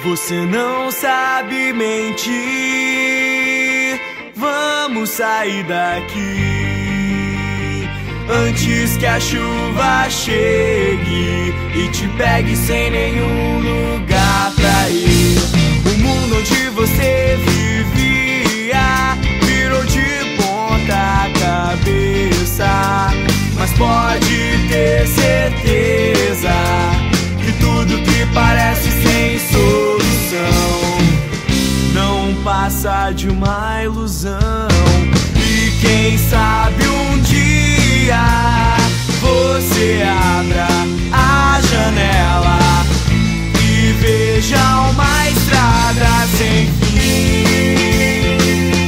Você não sabe mentir. Vamos sair daqui antes que a chuva chegue e te pegue sem nenhum lugar pra ir. O mundo onde você vivia virou de ponta cabeça, mas pode ter certeza que tudo que parece sem solução não passa de uma ilusão. E quem sabe um dia você abra a janela e veja uma estrada sem fim.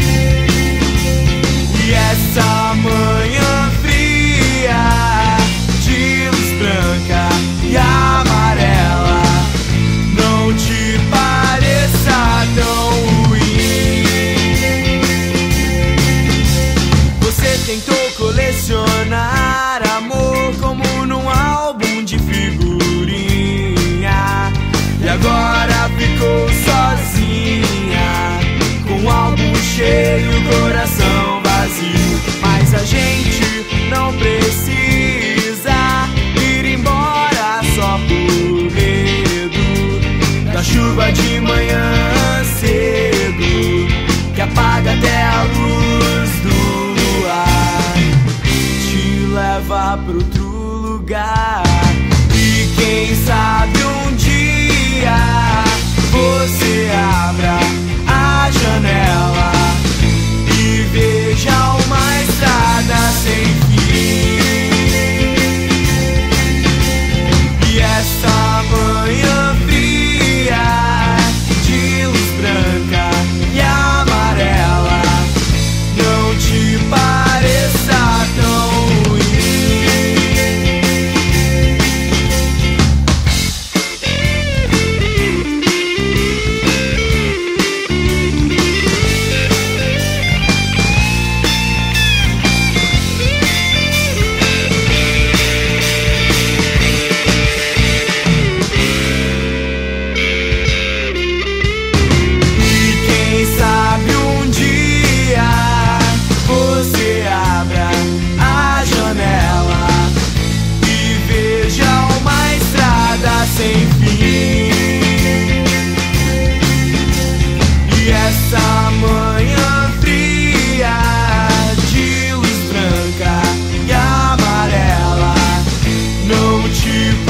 E essa manhã fria de luz branca e amarela não te pareça tão ruim. Você tentou colecionar amor como num álbum de figurinha, e agora ficou sozinha, com o álbum cheio, coração vazio. Mas a gente não precisa ir embora só por medo da chuva de manhã cedo, que apaga até a luz do luar, te leva pra outro lugar. E quem sabe um dia você abra a janela e veja uma estrada sem fim. E essa manhã fria de luz branca e amarela não te pareça tão ruim. Sem fim. E essa manhã fria de luz branca e amarela não te